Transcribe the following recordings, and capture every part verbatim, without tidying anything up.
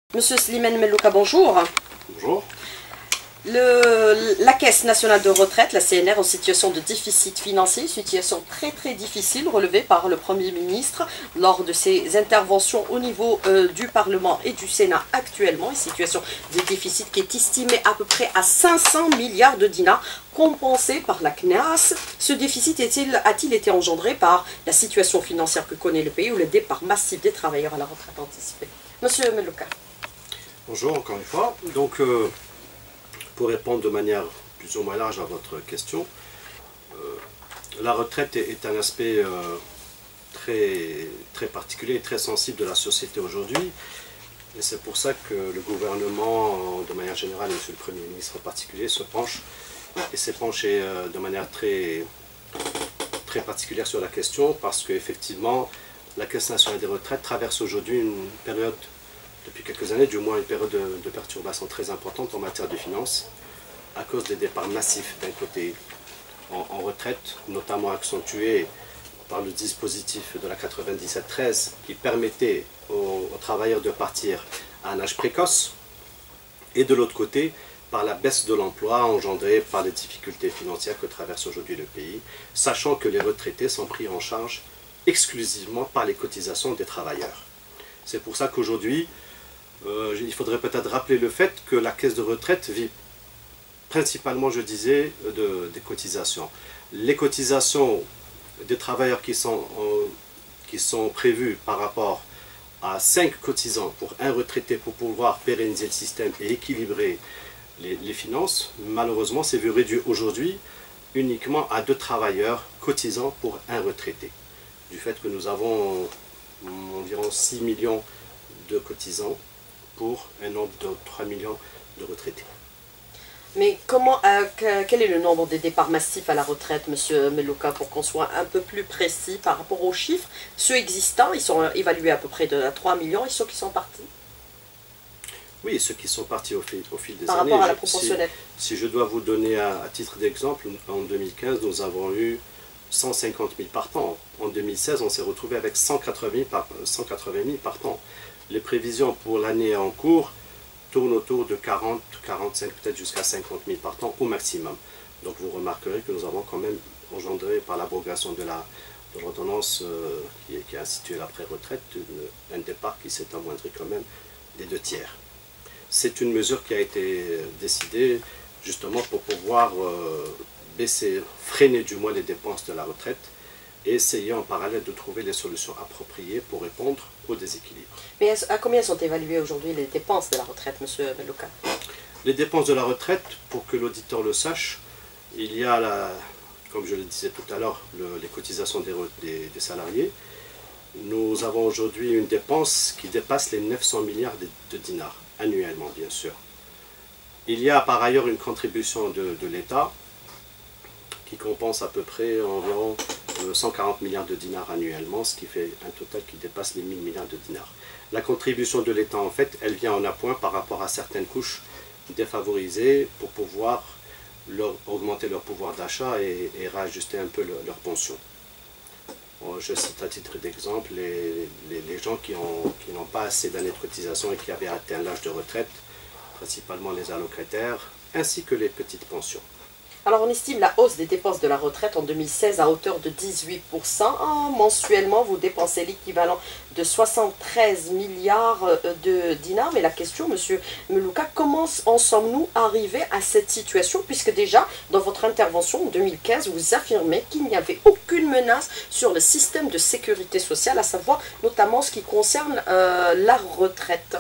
Monsieur Slimane Mellouka, bonjour. Bonjour. Le, la Caisse nationale de retraite, la C N R, en situation de déficit financier, situation très très difficile relevée par le Premier ministre lors de ses interventions au niveau euh, du Parlement et du Sénat actuellement. Une situation de déficit qui est estimée à peu près à cinq cents milliards de dinars, compensé par la C N A S. Ce déficit a-t-il été engendré par la situation financière que connaît le pays ou le départ massif des travailleurs à la retraite anticipée? Monsieur Mellouka. Bonjour encore une fois. Donc, euh, pour répondre de manière plus ou moins large à votre question, euh, la retraite est, est un aspect euh, très, très particulier et très sensible de la société aujourd'hui. Et c'est pour ça que le gouvernement, de manière générale, et monsieur le Premier ministre en particulier, se penche et s'est penché euh, de manière très, très particulière sur la question, parce qu'effectivement, la Caisse nationale des retraites traverse aujourd'hui une période, depuis quelques années, du moins une période de, de perturbation très importante en matière de finances, à cause des départs massifs d'un côté en, en retraite, notamment accentués par le dispositif de la quatre-vingt-dix-sept treize qui permettait aux, aux travailleurs de partir à un âge précoce, et de l'autre côté, par la baisse de l'emploi engendrée par les difficultés financières que traverse aujourd'hui le pays, sachant que les retraités sont pris en charge exclusivement par les cotisations des travailleurs. C'est pour ça qu'aujourd'hui, euh, il faudrait peut-être rappeler le fait que la caisse de retraite vit principalement, je disais, de, des cotisations. Les cotisations des travailleurs qui sont, euh, qui sont prévues par rapport à cinq cotisants pour un retraité pour pouvoir pérenniser le système et équilibrer les, les finances, malheureusement, c'est vu réduit aujourd'hui uniquement à deux travailleurs cotisants pour un retraité. Du fait que nous avons environ six millions de cotisants pour un nombre de trois millions de retraités. Mais comment, euh, que, quel est le nombre des départs massifs à la retraite, monsieur Mellouka, pour qu'on soit un peu plus précis par rapport aux chiffres? Ceux existants, ils sont évalués à peu près de trois millions, et ceux qui sont partis? Oui, ceux qui sont partis au fil, au fil des par années. Par rapport à la je, proportionnelle. Si, si je dois vous donner à, à titre d'exemple, en deux mille quinze, nous avons eu cent cinquante mille partants. En deux mille seize, on s'est retrouvé avec cent quatre-vingt mille partants. Les prévisions pour l'année en cours tournent autour de quarante, quarante-cinq, peut-être jusqu'à cinquante mille partants au maximum. Donc vous remarquerez que nous avons quand même engendré par l'abrogation de l'ordonnance euh, qui, qui a institué la pré-retraite un départ qui s'est amoindri quand même des deux tiers. C'est une mesure qui a été décidée justement pour pouvoir euh, baisser, freiner du moins les dépenses de la retraite et essayer en parallèle de trouver les solutions appropriées pour répondre au déséquilibre. Mais à combien sont évaluées aujourd'hui les dépenses de la retraite, monsieur Mellouka? Les dépenses de la retraite, pour que l'auditeur le sache, il y a, la, comme je le disais tout à l'heure, le, les cotisations des, des, des salariés. Nous avons aujourd'hui une dépense qui dépasse les neuf cents milliards de, de dinars, annuellement bien sûr. Il y a par ailleurs une contribution de, de l'État qui compense à peu près environ cent quarante milliards de dinars annuellement, ce qui fait un total qui dépasse les mille milliards de dinars. La contribution de l'État, en fait, elle vient en appoint par rapport à certaines couches défavorisées pour pouvoir leur, augmenter leur pouvoir d'achat et, et réajuster un peu le, leur pension. Bon, je cite à titre d'exemple les, les, les gens qui n'ont qui n'ont pas assez d'années de cotisation et qui avaient atteint l'âge de retraite, principalement les allocataires, ainsi que les petites pensions. Alors on estime la hausse des dépenses de la retraite en deux mille seize à hauteur de dix-huit pour cent. Oh, mensuellement, vous dépensez l'équivalent de soixante-treize milliards de dinars. Mais la question, monsieur Mellouka, comment en sommes-nous arrivés à cette situation? Puisque déjà, dans votre intervention en deux mille quinze, vous affirmez qu'il n'y avait aucune menace sur le système de sécurité sociale, à savoir notamment ce qui concerne euh, la retraite.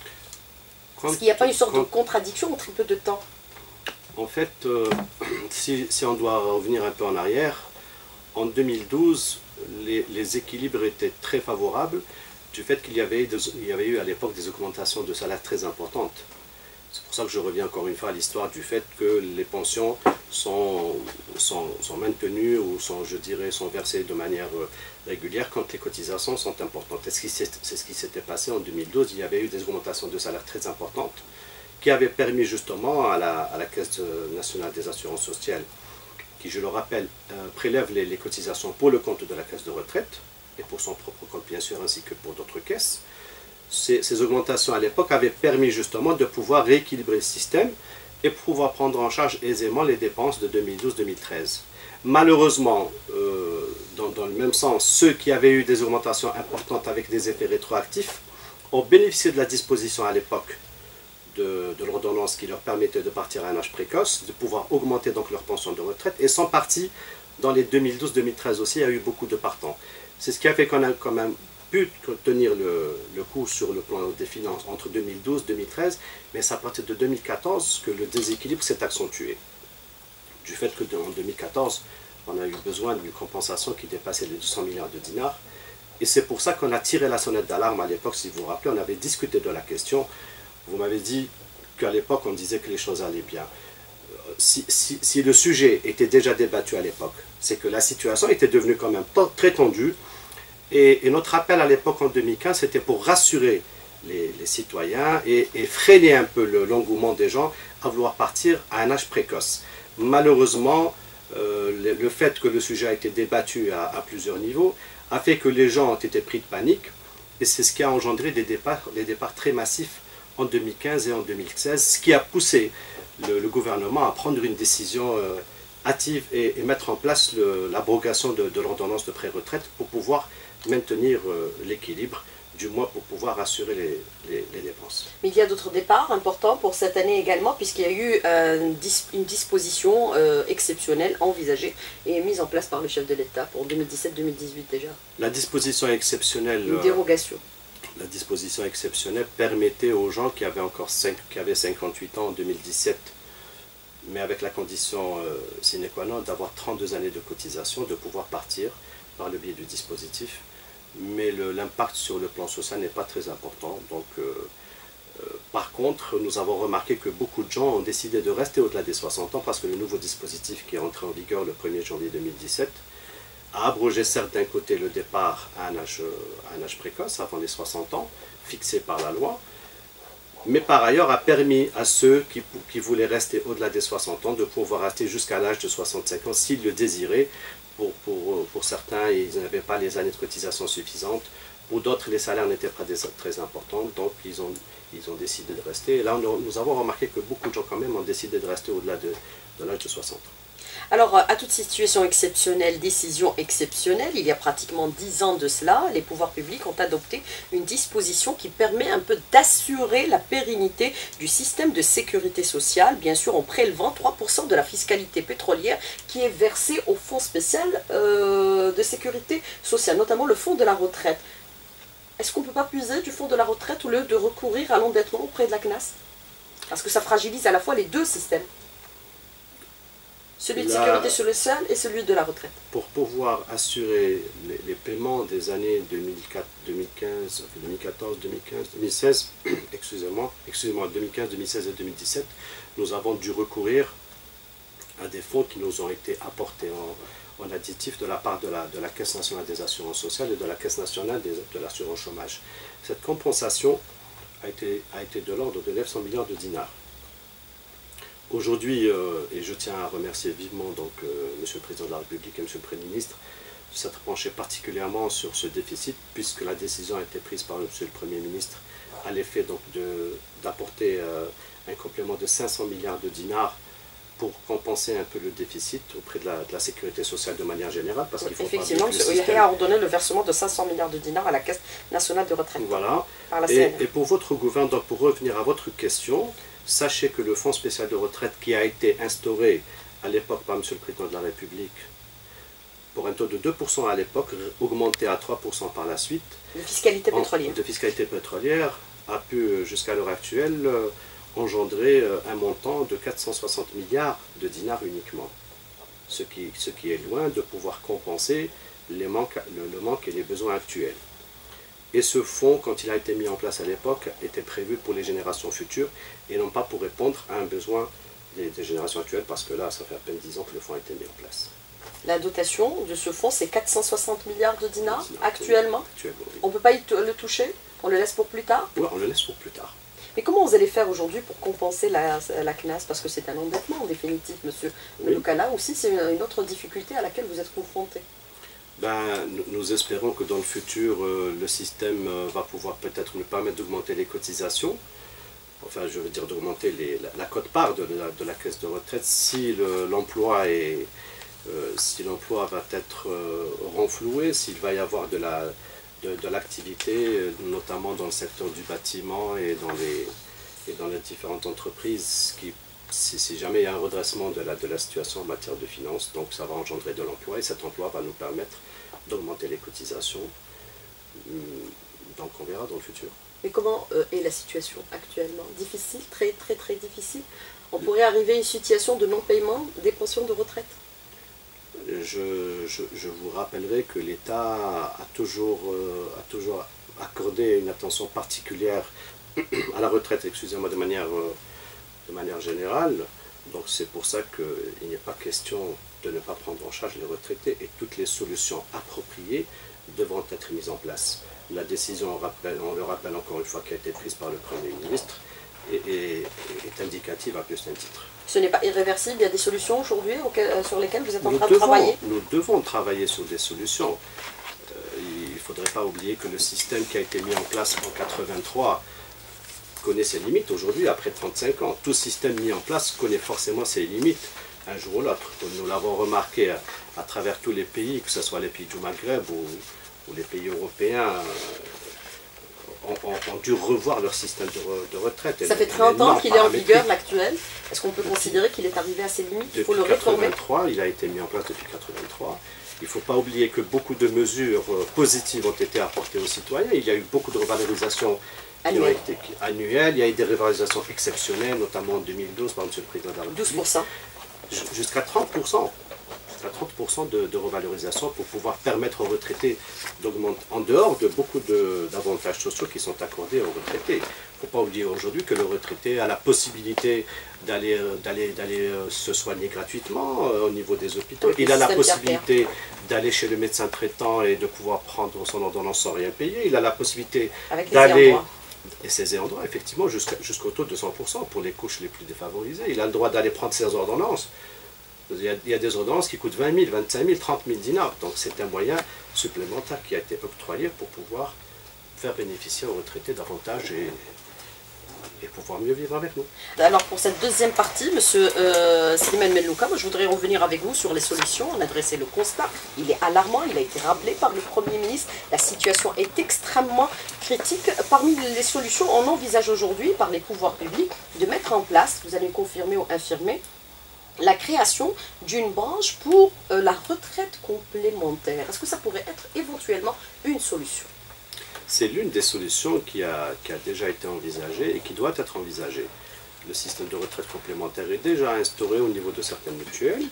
Est-ce qu'il n'y a pas une sorte de contradiction en très peu de temps? En fait, euh, si, si on doit revenir un peu en arrière, en deux mille douze, les, les équilibres étaient très favorables du fait qu'il y avait, il y avait eu à l'époque des augmentations de salaire très importantes. C'est pour ça que je reviens encore une fois à l'histoire du fait que les pensions sont, sont, sont maintenues ou sont, je dirais, sont versées de manière régulière quand les cotisations sont importantes. C'est ce qui s'était passé en deux mille douze, il y avait eu des augmentations de salaire très importantes, qui avait permis justement à la, à la Caisse nationale des assurances sociales, qui, je le rappelle, euh, prélève les, les cotisations pour le compte de la Caisse de retraite, et pour son propre compte bien sûr, ainsi que pour d'autres caisses, ces, ces augmentations à l'époque avaient permis justement de pouvoir rééquilibrer le système et pouvoir prendre en charge aisément les dépenses de deux mille douze deux mille treize. Malheureusement, euh, dans, dans le même sens, ceux qui avaient eu des augmentations importantes avec des effets rétroactifs ont bénéficié de la disposition à l'époque de, de l'ordonnance qui leur permettait de partir à un âge précoce, de pouvoir augmenter donc leur pension de retraite, et sont partis dans les deux mille douze deux mille treize aussi, il y a eu beaucoup de partants. C'est ce qui a fait qu'on a quand même pu tenir le, le coup sur le plan des finances entre deux mille douze deux mille treize, mais c'est à partir de deux mille quatorze que le déséquilibre s'est accentué. Du fait que en deux mille quatorze, on a eu besoin d'une compensation qui dépassait les deux cents milliards de dinars. Et c'est pour ça qu'on a tiré la sonnette d'alarme à l'époque, si vous vous rappelez, on avait discuté de la question. Vous m'avez dit qu'à l'époque, on disait que les choses allaient bien. Si, si, si le sujet était déjà débattu à l'époque, c'est que la situation était devenue quand même très tendue. Et, et notre appel à l'époque, en deux mille quinze, c'était pour rassurer les, les citoyens et, et freiner un peu l'engouement des gens à vouloir partir à un âge précoce. Malheureusement, euh, le, le fait que le sujet a été débattu à, à plusieurs niveaux a fait que les gens ont été pris de panique, et c'est ce qui a engendré des départs, des départs très massifs en deux mille quinze et en deux mille seize, ce qui a poussé le, le gouvernement à prendre une décision euh, hâtive et, et mettre en place l'abrogation de, de l'ordonnance de pré-retraite pour pouvoir maintenir euh, l'équilibre, du moins pour pouvoir assurer les, les, les dépenses. Mais il y a d'autres départs importants pour cette année également, puisqu'il y a eu euh, une, dis une disposition euh, exceptionnelle envisagée et mise en place par le chef de l'État pour deux mille dix-sept deux mille dix-huit déjà. La disposition exceptionnelle... Une dérogation. Euh, la disposition exceptionnelle permettait aux gens qui avaient encore cinq, qui avaient cinquante-huit ans en deux mille dix-sept, mais avec la condition euh, sine qua non d'avoir trente-deux années de cotisation, de pouvoir partir par le biais du dispositif. Mais l'impact sur le plan social n'est pas très important. Donc, euh, euh, par contre, nous avons remarqué que beaucoup de gens ont décidé de rester au-delà des soixante ans parce que le nouveau dispositif qui est entré en vigueur le premier janvier deux mille dix-sept a abrogé certes d'un côté le départ à un, âge, à un âge précoce, avant les soixante ans, fixé par la loi, mais par ailleurs a permis à ceux qui, qui voulaient rester au-delà des soixante ans de pouvoir rester jusqu'à l'âge de soixante-cinq ans s'ils le désiraient. Pour, pour, pour certains, ils n'avaient pas les années de cotisation suffisantes. Pour d'autres, les salaires n'étaient pas des, très importants, donc ils ont, ils ont décidé de rester. Et là, nous, nous avons remarqué que beaucoup de gens quand même ont décidé de rester au-delà de, de l'âge de soixante ans. Alors, à toute situation exceptionnelle, décision exceptionnelle, il y a pratiquement dix ans de cela, les pouvoirs publics ont adopté une disposition qui permet un peu d'assurer la pérennité du système de sécurité sociale, bien sûr en prélevant trois pour cent de la fiscalité pétrolière qui est versée au fonds spécial euh, de sécurité sociale, notamment le fonds de la retraite. Est-ce qu'on ne peut pas puiser du fonds de la retraite au lieu de recourir à l'endettement auprès de la C N A S? Parce que ça fragilise à la fois les deux systèmes. Celui de La... sécurité sociale et celui de la retraite. Pour pouvoir assurer les, les paiements des années deux mille quatre, deux mille quinze, deux mille quatorze, deux mille quinze, deux mille seize, excusez-moi, excusez-moi, deux mille quinze, deux mille seize et deux mille dix-sept, nous avons dû recourir à des fonds qui nous ont été apportés en, en additif de la part de la, de la Caisse nationale des assurances sociales et de la Caisse nationale des, de l'assurance chômage. Cette compensation a été, a été de l'ordre de neuf cents milliards de dinars. Aujourd'hui, euh, et je tiens à remercier vivement donc, euh, Monsieur le Président de la République et Monsieur le Premier ministre de s'être penché particulièrement sur ce déficit, puisque la décision a été prise par Monsieur le Premier ministre à l'effet d'apporter euh, un complément de cinq cents milliards de dinars pour compenser un peu le déficit auprès de la, de la sécurité sociale de manière générale. Parce qu'il faut Effectivement, M. Oyahé a ordonné le versement de cinq cents milliards de dinars à la Caisse nationale de retraite. Voilà. Par la et, et pour votre gouvernement, donc pour revenir à votre question, sachez que le fonds spécial de retraite qui a été instauré à l'époque par M. le Président de la République, pour un taux de deux pour cent à l'époque, augmenté à trois pour cent par la suite, de fiscalité pétrolière, en, de fiscalité pétrolière a pu jusqu'à l'heure actuelle euh, engendrer euh, un montant de quatre cent soixante milliards de dinars uniquement, ce qui, ce qui est loin de pouvoir compenser les manques, le, le manque et les besoins actuels. Et ce fonds, quand il a été mis en place à l'époque, était prévu pour les générations futures et non pas pour répondre à un besoin des, des générations actuelles, parce que là, ça fait à peine dix ans que le fonds a été mis en place. La dotation de ce fonds, c'est quatre cent soixante milliards de dinars actuellement. actuellement oui. On ne peut pas y le toucher? On le laisse pour plus tard? Oui, on le laisse pour plus tard. Mais comment vous allez faire aujourd'hui pour compenser la, la C N A S? Parce que c'est un endettement en définitive, monsieur oui. Lucana. Aussi, c'est une autre difficulté à laquelle vous êtes confronté. Ben, nous, nous espérons que dans le futur, euh, le système euh, va pouvoir peut-être nous permettre d'augmenter les cotisations, enfin je veux dire d'augmenter les- la, la quote-part de la, de la caisse de retraite si le- l'emploi est, euh, si l'emploi va être euh, renfloué, s'il va y avoir de la, de, de l'activité, euh, notamment dans le secteur du bâtiment et dans les, et dans les différentes entreprises, qui, si, si jamais il y a un redressement de la, de la situation en matière de finances, donc ça va engendrer de l'emploi et cet emploi va nous permettre d'augmenter les cotisations. Donc on verra dans le futur. Mais comment euh, est la situation actuellement? Difficile, très très très difficile. On pourrait arriver à une situation de non-paiement des pensions de retraite. Je, je, je vous rappellerai que l'État a toujours, euh, a toujours accordé une attention particulière à la retraite, excusez-moi, de manière, euh, de manière générale. Donc c'est pour ça qu'il n'est pas question de ne pas prendre en charge les retraités et toutes les solutions appropriées devront être mises en place. La décision, on, rappelle, on le rappelle encore une fois, qui a été prise par le Premier ministre est, est, est indicative à plus d'un titre. Ce n'est pas irréversible, il y a des solutions aujourd'hui sur lesquelles vous êtes en Nous train devons, de travailler. Nous devons travailler sur des solutions. Euh, il ne faudrait pas oublier que le système qui a été mis en place en quatre-vingt-trois connaît ses limites aujourd'hui, après trente-cinq ans. Tout système mis en place connaît forcément ses limites, un jour ou l'autre. Nous l'avons remarqué à, à travers tous les pays, que ce soit les pays du Maghreb ou, ou les pays européens, euh, ont, ont, ont dû revoir leur système de, re, de retraite. Ça fait trente ans qu'il est en vigueur, l'actuel. Est-ce qu'on peut considérer qu'il est arrivé à ses limites? Il faut le réformer. quatre-vingt-trois, il a été mis en place depuis quatre-vingt-trois. Il ne faut pas oublier que beaucoup de mesures positives ont été apportées aux citoyens. Il y a eu beaucoup de revalorisations qui ont été annuelles. Il y a eu des revalorisations exceptionnelles, notamment en deux mille douze par M. le Président de la République. douze pour cent. Jusqu'à trente pour cent. Jusqu'à trente pour cent de, de revalorisation pour pouvoir permettre aux retraités d'augmenter, en dehors de beaucoup d'avantages sociaux qui sont accordés aux retraités. Il ne faut pas oublier aujourd'hui que le retraité a la possibilité d'aller d'aller d'aller se soigner gratuitement euh, au niveau des hôpitaux. Il a la possibilité d'aller chez le médecin traitant et de pouvoir prendre son ordonnance sans rien payer. Il a la possibilité d'aller, et ses ayants droit, effectivement, jusqu'à, jusqu'au taux de cent pour cent pour les couches les plus défavorisées. Il a le droit d'aller prendre ses ordonnances. Il y, a, il y a des ordonnances qui coûtent vingt mille, vingt-cinq mille, trente mille dinars. Donc c'est un moyen supplémentaire qui a été octroyé pour pouvoir faire bénéficier aux retraités davantage et, et pouvoir mieux vivre avec nous. Alors pour cette deuxième partie, M. Euh, Slimane Menlouka, moi je voudrais revenir avec vous sur les solutions. On a dressé le constat, il est alarmant, il a été rappelé par le Premier ministre. La situation est extrêmement critique. Parmi les solutions, on envisage aujourd'hui par les pouvoirs publics de mettre en place, vous allez confirmer ou infirmer, la création d'une branche pour euh, la retraite complémentaire. Est-ce que ça pourrait être éventuellement une solution? C'est l'une des solutions qui a, qui a déjà été envisagée et qui doit être envisagée. Le système de retraite complémentaire est déjà instauré au niveau de certaines mutuelles,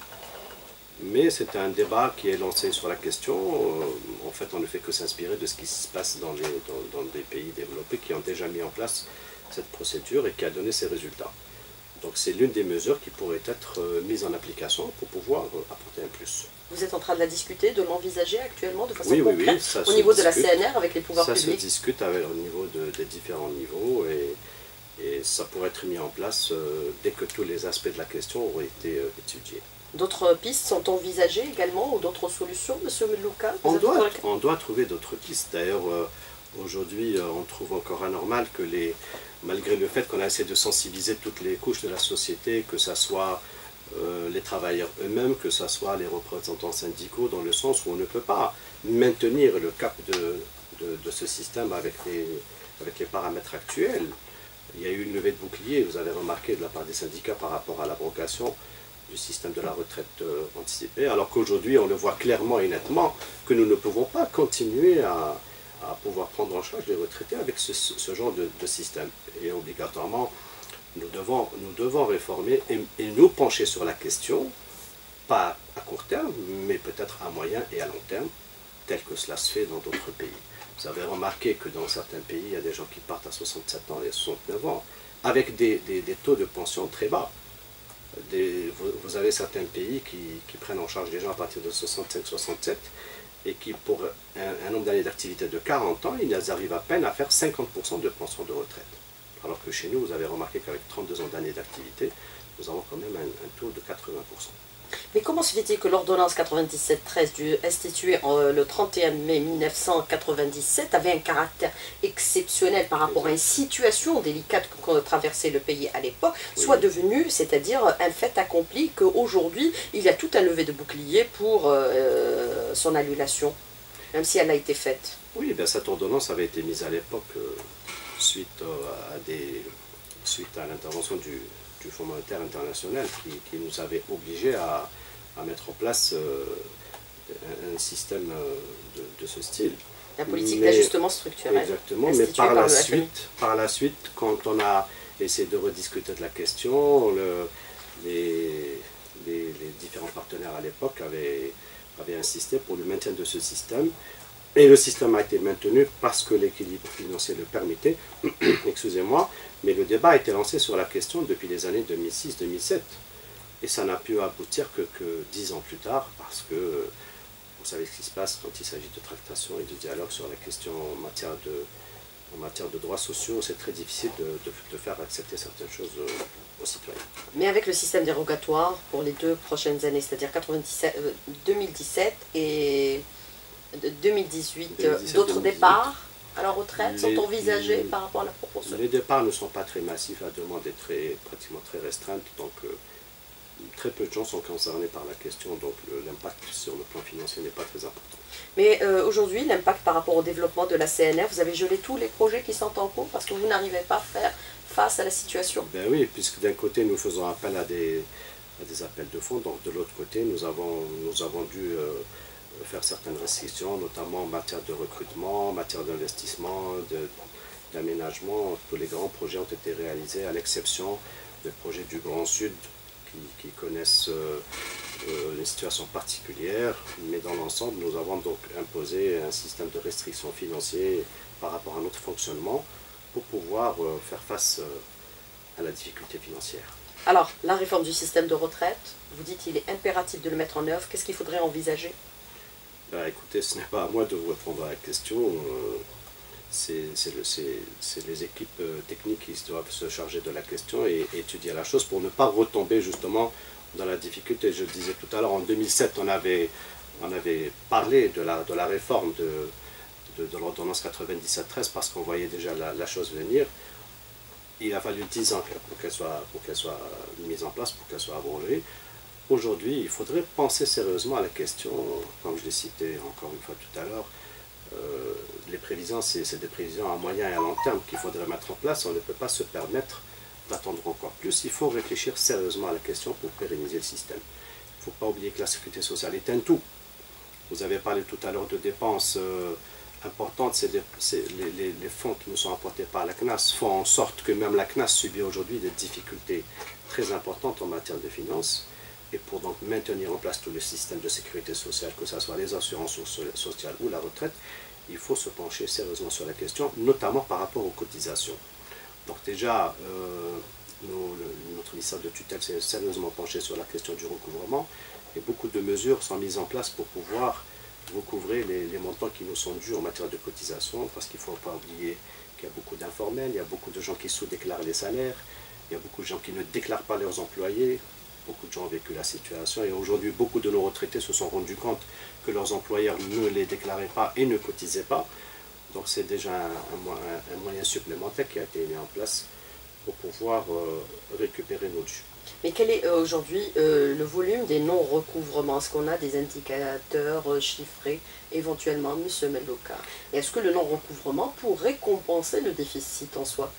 mais c'est un débat qui est lancé sur la question. En fait, on ne fait que s'inspirer de ce qui se passe dans, les, dans, dans des pays développés qui ont déjà mis en place cette procédure et qui a donné ses résultats. Donc c'est l'une des mesures qui pourrait être mise en application pour pouvoir apporter un plus. Vous êtes en train de la discuter, de l'envisager actuellement de façon oui, oui, concrète oui, ça au niveau discute, de la C N R avec les pouvoirs ça publics? Ça se discute avec, au niveau de, des différents niveaux et, et ça pourrait être mis en place euh, dès que tous les aspects de la question auraient été euh, étudiés. D'autres pistes sont envisagées également ou d'autres solutions, M. Menlouka? on doit, on doit trouver d'autres pistes. D'ailleurs, euh, aujourd'hui, euh, on trouve encore anormal que les... malgré le fait qu'on a essayé de sensibiliser toutes les couches de la société, que ce soit euh, les travailleurs eux-mêmes, que ce soit les représentants syndicaux, dans le sens où on ne peut pas maintenir le cap de, de, de ce système avec les, avec les paramètres actuels. Il y a eu une levée de bouclier, vous avez remarqué, de la part des syndicats par rapport à l'abrogation du système de la retraite euh, anticipée, alors qu'aujourd'hui on le voit clairement et nettement que nous ne pouvons pas continuer à... à pouvoir prendre en charge les retraités avec ce, ce genre de, de système. Et obligatoirement, nous devons, nous devons réformer et, et nous pencher sur la question, pas à court terme, mais peut-être à moyen et à long terme, tel que cela se fait dans d'autres pays. Vous avez remarqué que dans certains pays, il y a des gens qui partent à soixante-sept ans et soixante-neuf ans, avec des, des, des taux de pension très bas. Des, vous, vous avez certains pays qui, qui prennent en charge les gens à partir de soixante-cinq soixante-sept, et qui, pour un, un nombre d'années d'activité de quarante ans, ils arrivent à peine à faire cinquante pour cent de pension de retraite. Alors que chez nous, vous avez remarqué qu'avec trente-deux ans d'années d'activité, nous avons quand même un, un taux de quatre-vingts pour cent. Mais comment se fait-il que l'ordonnance quatre-vingt-dix-sept treize instituée euh, le trente et un mai mille neuf cent quatre-vingt-dix-sept avait un caractère exceptionnel par rapport à une situation délicate que traversait le pays à l'époque, oui. soit devenue, c'est-à-dire un fait accompli, qu'aujourd'hui il y a tout un lever de bouclier pour euh, son annulation, même si elle a été faite? Oui, bien, cette ordonnance avait été mise à l'époque euh, suite, euh, à des, suite à l'intervention du, du Fonds monétaire international qui, qui nous avait obligés à à mettre en place euh, un, un système euh, de, de ce style. La politique d'ajustement structurel. Exactement, mais par la, suite, par la suite, quand on a essayé de rediscuter de la question, le, les, les, les différents partenaires à l'époque avaient, avaient insisté pour le maintien de ce système. Et le système a été maintenu parce que l'équilibre financier le permettait, excusez-moi, mais le débat a été lancé sur la question depuis les années deux mille six deux mille sept. Et ça n'a pu aboutir que, que dix ans plus tard, parce que vous savez ce qui se passe quand il s'agit de tractation et de dialogue sur la question en matière de, en matière de droits sociaux, c'est très difficile de, de, de faire accepter certaines choses aux citoyens. Mais avec le système dérogatoire pour les deux prochaines années, c'est-à-dire deux mille dix-sept et deux mille dix-huit, d'autres départs à la retraite les, sont envisagés les, par rapport à la proportion? Les départs ne sont pas très massifs, la demande est très, pratiquement très restreinte, donc euh, très peu de gens sont concernés par la question, donc l'impact sur le plan financier n'est pas très important. Mais euh, aujourd'hui, l'impact par rapport au développement de la C N R, vous avez gelé tous les projets qui sont en cours parce que vous n'arrivez pas à faire face à la situation? Ben oui, puisque d'un côté nous faisons appel à des, à des appels de fonds, donc de l'autre côté nous avons, nous avons dû euh, faire certaines restrictions, notamment en matière de recrutement, en matière d'investissement, d'aménagement. Tous les grands projets ont été réalisés à l'exception des projets du Grand Sud, qui connaissent euh, euh, une situation particulière, mais dans l'ensemble, nous avons donc imposé un système de restrictions financières par rapport à notre fonctionnement pour pouvoir euh, faire face euh, à la difficulté financière. Alors, la réforme du système de retraite, vous dites qu'il est impératif de le mettre en œuvre. Qu'est-ce qu'il faudrait envisager? Ben, écoutez, ce n'est pas à moi de vous répondre à la question. Euh, c'est les équipes techniques qui doivent se charger de la question et, et étudier la chose pour ne pas retomber justement dans la difficulté. Je disais tout à l'heure, en deux mille sept, on avait, on avait parlé de la, de la réforme de, de, de l'ordonnance quatre-vingt-dix-sept treize parce qu'on voyait déjà la, la chose venir. Il a fallu dix ans pour qu'elle soit, pour qu'elle soit mise en place, pour qu'elle soit abrogée. Aujourd'hui, il faudrait penser sérieusement à la question, comme je l'ai cité encore une fois tout à l'heure. Euh, les prévisions, c'est des prévisions à moyen et à long terme qu'il faudrait mettre en place. On ne peut pas se permettre d'attendre encore plus. Il faut réfléchir sérieusement à la question pour pérenniser le système. Il ne faut pas oublier que la sécurité sociale est un tout. Vous avez parlé tout à l'heure de dépenses euh, importantes. C'est les, les, les fonds qui nous sont apportés par la C N A S font en sorte que même la C N A S subit aujourd'hui des difficultés très importantes en matière de finances. Et pour donc maintenir en place tout le système de sécurité sociale, que ce soit les assurances sociales ou la retraite, il faut se pencher sérieusement sur la question, notamment par rapport aux cotisations. Donc déjà, euh, nous, le, notre ministère de tutelle s'est sérieusement penché sur la question du recouvrement et beaucoup de mesures sont mises en place pour pouvoir recouvrer les, les montants qui nous sont dus en matière de cotisation, parce qu'il ne faut pas oublier qu'il y a beaucoup d'informels, il y a beaucoup de gens qui sous-déclarent les salaires, il y a beaucoup de gens qui ne déclarent pas leurs employés. Beaucoup de gens ont vécu la situation et aujourd'hui, beaucoup de nos retraités se sont rendus compte que leurs employeurs ne les déclaraient pas et ne cotisaient pas. Donc c'est déjà un, un, un moyen supplémentaire qui a été mis en place pour pouvoir euh, récupérer nos dus. Mais quel est euh, aujourd'hui euh, le volume des non-recouvrements? Est-ce qu'on a des indicateurs euh, chiffrés éventuellement, M. Meloka? Et est-ce que le non-recouvrement pourrait compenser le déficit en soi?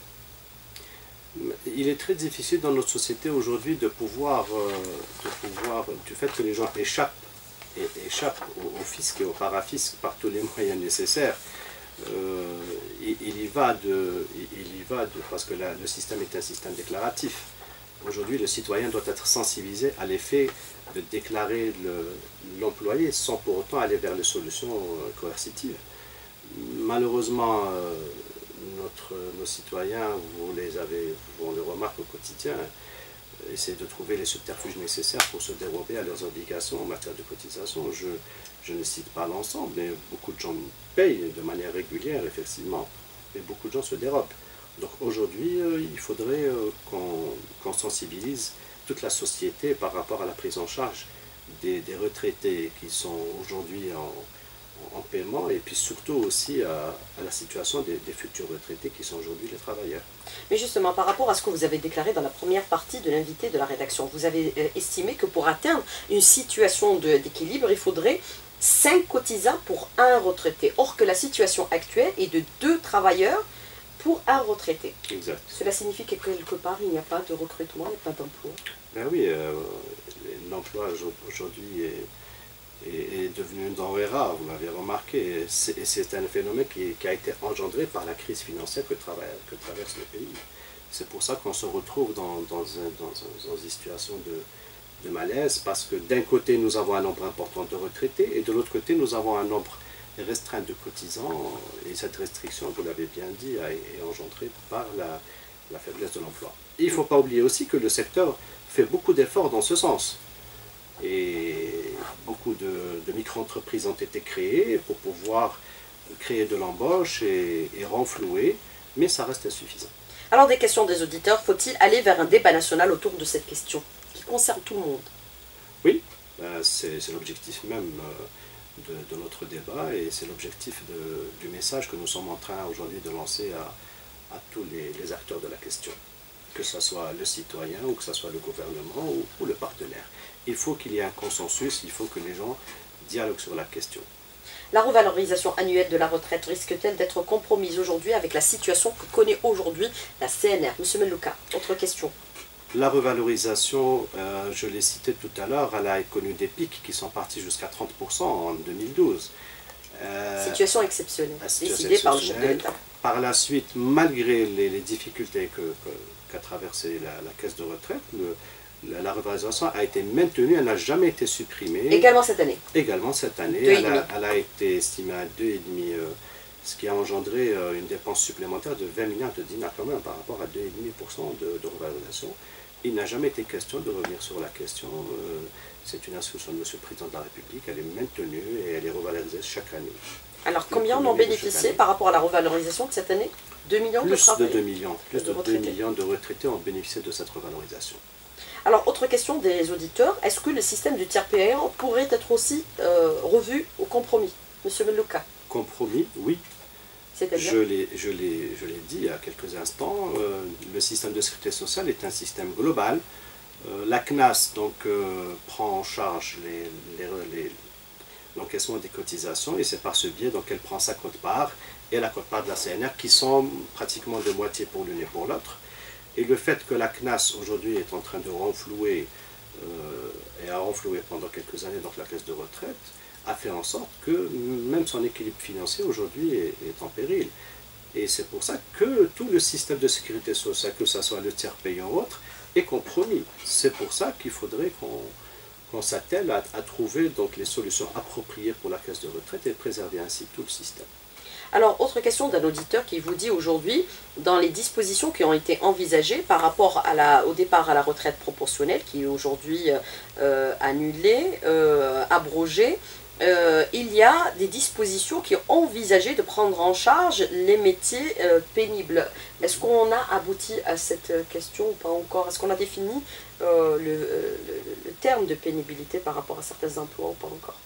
Il est très difficile dans notre société aujourd'hui de pouvoir, euh, de pouvoir, du fait que les gens échappent, et, échappent au, au fisc et au parafisc par tous les moyens nécessaires. Euh, il, il, y va de, il y va de, parce que la, le système est un système déclaratif. Aujourd'hui, le citoyen doit être sensibilisé à l'effet de déclarer l'employé sans pour autant aller vers les solutions euh, coercitives. Malheureusement, euh, Notre, nos citoyens, vous les avez, on le remarque au quotidien, essaient de trouver les subterfuges nécessaires pour se dérober à leurs obligations en matière de cotisation. Je, je ne cite pas l'ensemble, mais beaucoup de gens payent de manière régulière, effectivement, mais beaucoup de gens se dérobent. Donc aujourd'hui, euh, il faudrait euh, qu'on qu'on sensibilise toute la société par rapport à la prise en charge des, des retraités qui sont aujourd'hui en, en paiement, et puis surtout aussi à, à la situation des, des futurs retraités qui sont aujourd'hui les travailleurs. Mais justement, par rapport à ce que vous avez déclaré dans la première partie de l'invité de la rédaction, vous avez euh, estimé que pour atteindre une situation d'équilibre, il faudrait cinq cotisants pour un retraité. Or que la situation actuelle est de deux travailleurs pour un retraité. Exact. Cela signifie que quelque part, il n'y a pas de recrutement, il n'y a pas d'emploi. Ben oui, euh, l'emploi aujourd'hui est, est, est devenu une denrée rare, vous l'avez remarqué, et c'est un phénomène qui, qui a été engendré par la crise financière que, travaille, que traverse le pays. C'est pour ça qu'on se retrouve dans, dans, un, dans, un, dans une situation de, de malaise, parce que d'un côté, nous avons un nombre important de retraités, et de l'autre côté, nous avons un nombre restreint de cotisants, et cette restriction, vous l'avez bien dit, est engendrée par la, la faiblesse de l'emploi. Il ne faut pas oublier aussi que le secteur fait beaucoup d'efforts dans ce sens. Et beaucoup de, de micro-entreprises ont été créées pour pouvoir créer de l'embauche et, et renflouer, mais ça reste insuffisant. Alors, des questions des auditeurs, faut-il aller vers un débat national autour de cette question qui concerne tout le monde? Oui, euh, c'est l'objectif même euh, de, de notre débat, et c'est l'objectif du message que nous sommes en train aujourd'hui de lancer à, à tous les, les acteurs de la question, que ce soit le citoyen ou que ce soit le gouvernement ou, ou le partenaire. Il faut qu'il y ait un consensus, il faut que les gens dialoguent sur la question. La revalorisation annuelle de la retraite risque-t-elle d'être compromise aujourd'hui avec la situation que connaît aujourd'hui la C N R? Monsieur Melouka, autre question. La revalorisation, euh, je l'ai cité tout à l'heure, elle a connu des pics qui sont partis jusqu'à trente pour cent en deux mille douze. Euh, situation exceptionnelle, situation décidée par le chef de l'État. Par la suite, malgré les, les difficultés qu'a que, que, traversé la, la caisse de retraite, le, la, la revalorisation a été maintenue, elle n'a jamais été supprimée. Également cette année. Également cette année, elle a, elle a été estimée à deux virgule cinq, euh, ce qui a engendré euh, une dépense supplémentaire de vingt milliards de dinars quand même par rapport à deux virgule cinq pour cent de, de revalorisation. Il n'a jamais été question de revenir sur la question. Euh, C'est une instruction de Monsieur le Président de la République, elle est maintenue et elle est revalorisée chaque année. Alors combien en ont bénéficié par rapport à la revalorisation de cette année? deux millions plus de travailleurs. de deux millions, plus de, de deux millions de retraités ont bénéficié de cette revalorisation. Alors, autre question des auditeurs, est-ce que le système du tiers payant pourrait être aussi euh, revu au compromis? Monsieur Melouka. Compromis, oui. C'est-à-dire? Je l'ai dit il y a quelques instants, euh, le système de sécurité sociale est un système global. Euh, la C N A S donc, euh, prend en charge l'encaissement des cotisations, et c'est par ce biais qu'elle prend sa quote-part et la quote-part de la C N R qui sont pratiquement de moitié pour l'une et pour l'autre. Et le fait que la C N A S aujourd'hui est en train de renflouer euh, et a renfloué pendant quelques années donc la caisse de retraite, a fait en sorte que même son équilibre financier aujourd'hui est, est en péril. Et c'est pour ça que tout le système de sécurité sociale, que ce soit le tiers payant ou autre, est compromis. C'est pour ça qu'il faudrait qu'on qu'on s'attelle à, à trouver donc les solutions appropriées pour la caisse de retraite et préserver ainsi tout le système. Alors, autre question d'un auditeur qui vous dit aujourd'hui, dans les dispositions qui ont été envisagées par rapport à la, au départ à la retraite proportionnelle, qui est aujourd'hui euh, annulée, euh, abrogée, euh, il y a des dispositions qui ont envisagé de prendre en charge les métiers euh, pénibles. Est-ce qu'on a abouti à cette question ou pas encore? Est-ce qu'on a défini euh, le, le, le terme de pénibilité par rapport à certains emplois ou pas encore?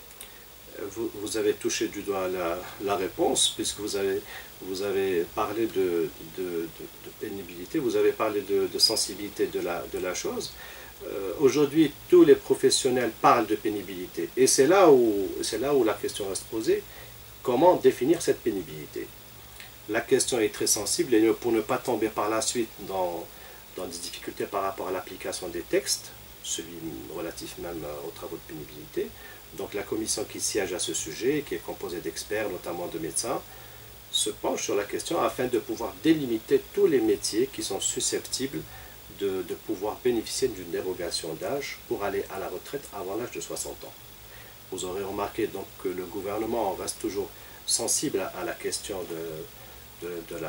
Vous, vous avez touché du doigt la, la réponse, puisque vous avez, vous avez parlé de, de, de, de pénibilité, vous avez parlé de, de sensibilité de la, de la chose. Euh, Aujourd'hui, tous les professionnels parlent de pénibilité. Et c'est là où, c'est là où la question reste posée. Comment définir cette pénibilité? La question est très sensible, et pour ne pas tomber par la suite dans, dans des difficultés par rapport à l'application des textes, celui relatif même aux travaux de pénibilité. Donc la commission qui siège à ce sujet, qui est composée d'experts, notamment de médecins, se penche sur la question afin de pouvoir délimiter tous les métiers qui sont susceptibles de, de pouvoir bénéficier d'une dérogation d'âge pour aller à la retraite avant l'âge de soixante ans. Vous aurez remarqué donc que le gouvernement reste toujours sensible à, à la question de, de, de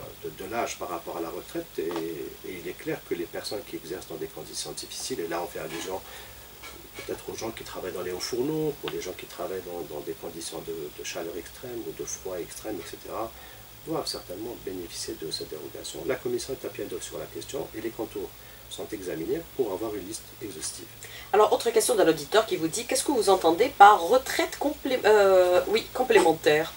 l'âge par rapport à la retraite, et, et il est clair que les personnes qui exercent dans des conditions difficiles, et là on fait allusion peut-être aux gens qui travaillent dans les hauts fourneaux, pour les gens qui travaillent dans, dans des conditions de, de chaleur extrême ou de froid extrême, et cetera, doivent certainement bénéficier de cette dérogation. La commission est à pied d'œuvre sur la question et les contours sont examinés pour avoir une liste exhaustive. Alors, autre question d'un auditeur qui vous dit, qu'est-ce que vous entendez par retraite complé euh, oui, complémentaire?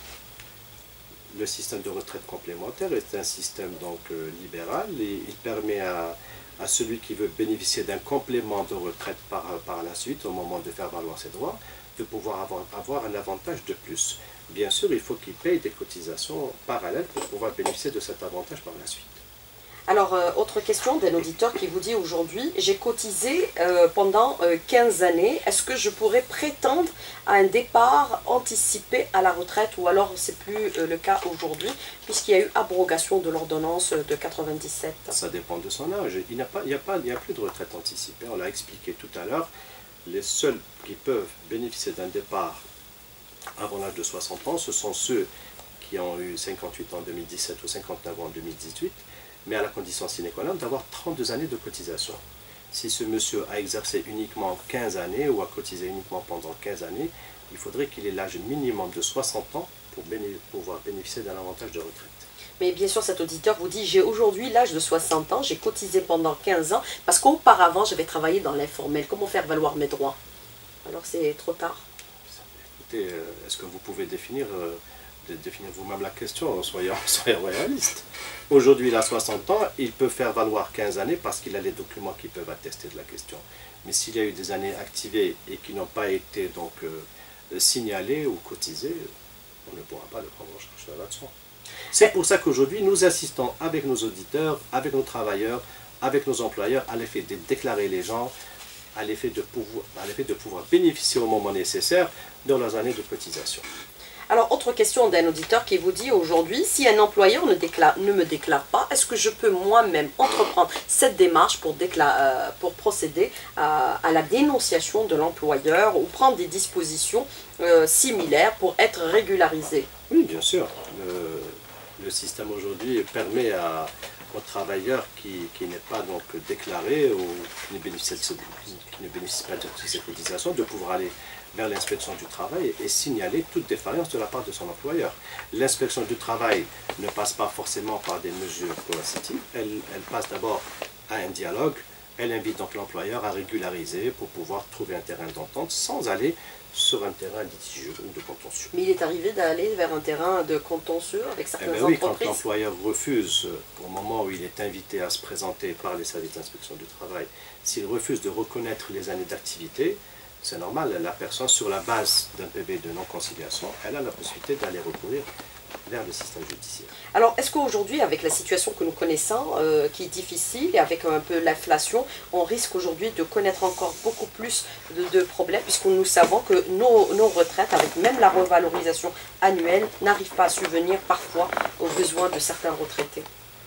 Le système de retraite complémentaire est un système donc euh, libéral et il permet à, à celui qui veut bénéficier d'un complément de retraite par, par la suite, au moment de faire valoir ses droits, de pouvoir avoir, avoir un avantage de plus. Bien sûr, il faut qu'il paye des cotisations parallèles pour pouvoir bénéficier de cet avantage par la suite. Alors, euh, autre question d'un auditeur qui vous dit aujourd'hui, j'ai cotisé euh, pendant euh, quinze années, est-ce que je pourrais prétendre à un départ anticipé à la retraite ou alors c'est plus euh, le cas aujourd'hui puisqu'il y a eu abrogation de l'ordonnance de quatre-vingt-dix-sept? Ça dépend de son âge. Il n'y a, pas, il n'y a, pas, il n'y a plus de retraite anticipée, on l'a expliqué tout à l'heure. Les seuls qui peuvent bénéficier d'un départ avant l'âge de soixante ans, ce sont ceux qui ont eu cinquante-huit ans en deux mille dix-sept ou cinquante-neuf ans en deux mille dix-huit, mais à la condition sine qua non d'avoir trente-deux années de cotisation. Si ce monsieur a exercé uniquement quinze années ou a cotisé uniquement pendant quinze années, il faudrait qu'il ait l'âge minimum de soixante ans pour béné- pouvoir bénéficier d'un avantage de retraite. Mais bien sûr, cet auditeur vous dit, j'ai aujourd'hui l'âge de soixante ans, j'ai cotisé pendant quinze ans, parce qu'auparavant, j'avais travaillé dans l'informel. Comment faire valoir mes droits? Alors c'est trop tard. Écoutez, est-ce que vous pouvez définir, euh, définir vous-même la question? Soyons, soyons réalistes. Aujourd'hui, il a soixante ans, il peut faire valoir quinze années parce qu'il a les documents qui peuvent attester de la question. Mais s'il y a eu des années activées et qui n'ont pas été donc euh, signalées ou cotisées, on ne pourra pas le prendre en charge, ça va de soi. C'est pour ça qu'aujourd'hui, nous assistons avec nos auditeurs, avec nos travailleurs, avec nos employeurs, à l'effet de déclarer les gens, à l'effet de pouvoir, à l'effet de pouvoir bénéficier au moment nécessaire de leurs années de cotisation. Alors, autre question d'un auditeur qui vous dit aujourd'hui, si un employeur ne, déclare, ne me déclare pas, est-ce que je peux moi-même entreprendre cette démarche pour, décla- euh, pour procéder à, à la dénonciation de l'employeur ou prendre des dispositions euh, similaires pour être régularisé? Oui, bien sûr. Le, le système aujourd'hui permet à, aux travailleurs qui, qui n'est pas donc déclaré ou qui ne bénéficient, de ce, qui ne bénéficient pas de ces cotisations de pouvoir aller vers l'inspection du travail et signaler toute défaillance de la part de son employeur. L'inspection du travail ne passe pas forcément par des mesures coercitives, elle, elle passe d'abord à un dialogue, elle invite donc l'employeur à régulariser pour pouvoir trouver un terrain d'entente sans aller sur un terrain litigieux ou de contentieux. Mais il est arrivé d'aller vers un terrain de contentieux avec certaines eh bien oui, entreprises. Quand l'employeur refuse, au moment où il est invité à se présenter par les services d'inspection du travail, s'il refuse de reconnaître les années d'activité, c'est normal, la personne, sur la base d'un P V de non-conciliation, elle a la possibilité d'aller recourir vers le système judiciaire. Alors, est-ce qu'aujourd'hui, avec la situation que nous connaissons, euh, qui est difficile, et avec un peu l'inflation, on risque aujourd'hui de connaître encore beaucoup plus de, de problèmes, puisque nous savons que nos, nos retraites, avec même la revalorisation annuelle, n'arrivent pas à subvenir parfois aux besoins de certains retraités?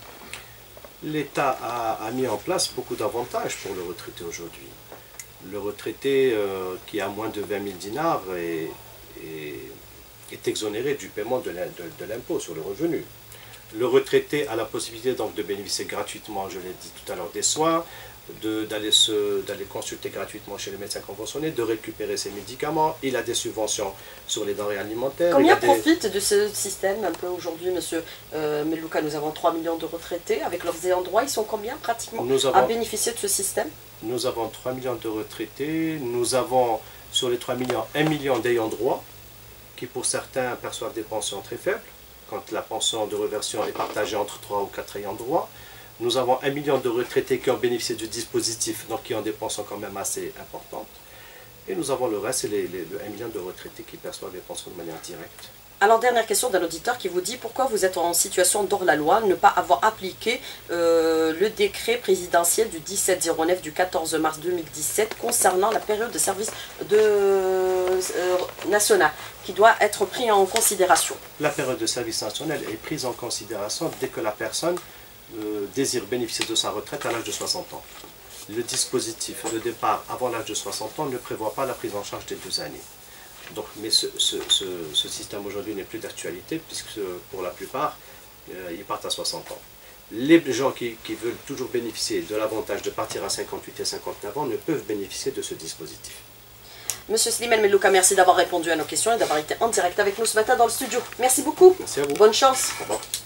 L'État a, a mis en place beaucoup d'avantages pour le retraité aujourd'hui. Le retraité euh, qui a moins de vingt mille dinars est, est, est exonéré du paiement de l'impôt sur le revenu. Le retraité a la possibilité donc de bénéficier gratuitement, je l'ai dit tout à l'heure, des soins, d'aller d'aller consulter gratuitement chez le médecin conventionné, de récupérer ses médicaments. Il a des subventions sur les denrées alimentaires. Combien des... profitent de ce système un peu aujourd'hui, monsieur euh, Melouka? Nous avons trois millions de retraités. Avec leurs ayants droit, ils sont combien pratiquement avons... à bénéficier de ce système? Nous avons trois millions de retraités. Nous avons sur les trois millions, un million d'ayants droit qui pour certains perçoivent des pensions très faibles quand la pension de réversion est partagée entre trois ou quatre ayants droit. Nous avons un million de retraités qui ont bénéficié du dispositif, donc qui ont des pensions quand même assez importantes. Et nous avons le reste, c'est les, les, le un million de retraités qui perçoivent des pensions de manière directe. Alors, dernière question d'un auditeur qui vous dit pourquoi vous êtes en situation d'hors la loi, ne pas avoir appliqué euh, le décret présidentiel du dix-sept zéro neuf du quatorze mars deux mille dix-sept concernant la période de service de, euh, national qui doit être pris en considération. La période de service national est prise en considération dès que la personne euh, désire bénéficier de sa retraite à l'âge de soixante ans. Le dispositif de départ avant l'âge de soixante ans ne prévoit pas la prise en charge des deux années. Donc, mais ce, ce, ce, ce système aujourd'hui n'est plus d'actualité puisque pour la plupart, euh, ils partent à soixante ans. Les gens qui, qui veulent toujours bénéficier de l'avantage de partir à cinquante-huit et cinquante-neuf ans ne peuvent bénéficier de ce dispositif. Monsieur Slimane Melouka, merci d'avoir répondu à nos questions et d'avoir été en direct avec nous ce matin dans le studio. Merci beaucoup. Merci à vous. Bonne chance. Au revoir.